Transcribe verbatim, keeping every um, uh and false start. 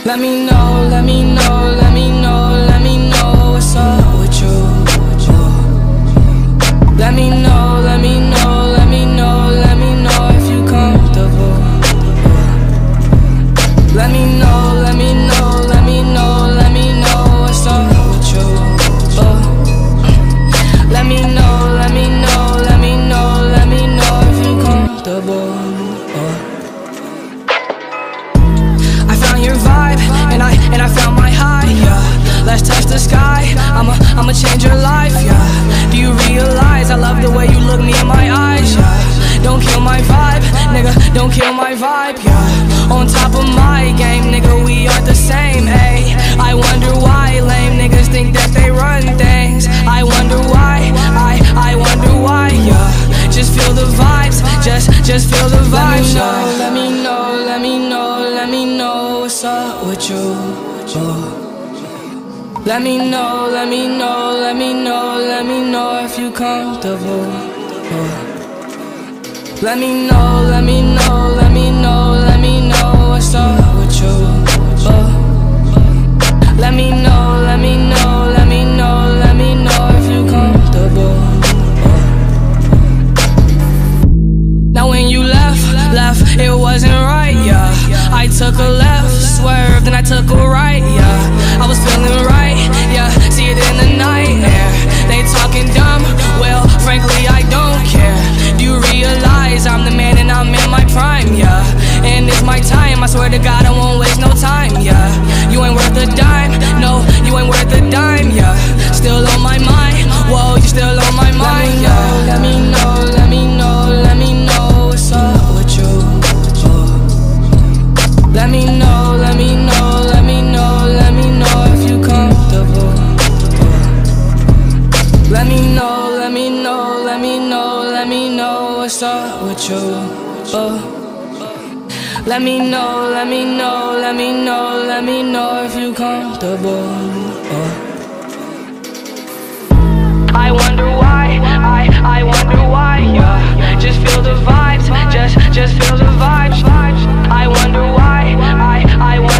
Let me know, let me know, let me know, let me know what's up with you. Let me know, let me know, let me know, let me know if you comfortable. Let me know, let me know, let me know, let me know what's up with you. Let me know, let me know, let me know, let me know if you comfortable. I found your vibe, and I and I found my high, yeah. Let's touch the sky, I'ma, I'ma change your life, yeah. Do you realize I love the way you look me in my eyes, yeah. Don't kill my vibe, nigga, don't kill my vibe, yeah. On top of my game, nigga, we are the same, ayy. I wonder why lame niggas think that they run things. I wonder why, I, I wonder why, yeah. Just feel the vibes, just, just feel the vibes, yeah. Let me know, let me know, let me know what's up with you, oh. Let me know, let me know, let me know, let me know if you comfortable. Oh. Let me know, let me know, let me know, let me know what's up with you. Oh. Let me know, let me know, let me know, let me know if you comfortable. Oh. Now when you left, left, it wasn't right, yeah. I took a left, swerved, and I took a right, yeah. I was feeling right, yeah, see it in the night air. They talking dumb, well, frankly, I don't care. Do you realize I'm the man and I'm in my prime, yeah. And it's my time, I swear to God I won't waste no time, yeah. You ain't worth a dime, no, you ain't worth a dime, yeah. Still on my mind, whoa, you still on my mind, yeah. Let me know, let me know, let me know what's up with you. Let me know, let me know, let me know, let me know if you comfortable. Let me know, let me know, let me know, let me know what's up with you. Let me know, let me know, let me know, let me know if you comfortable. I wonder why, I, I wonder why, yeah. Just feel the vibes, just, just feel the vibes. I wonder why, I, I wonder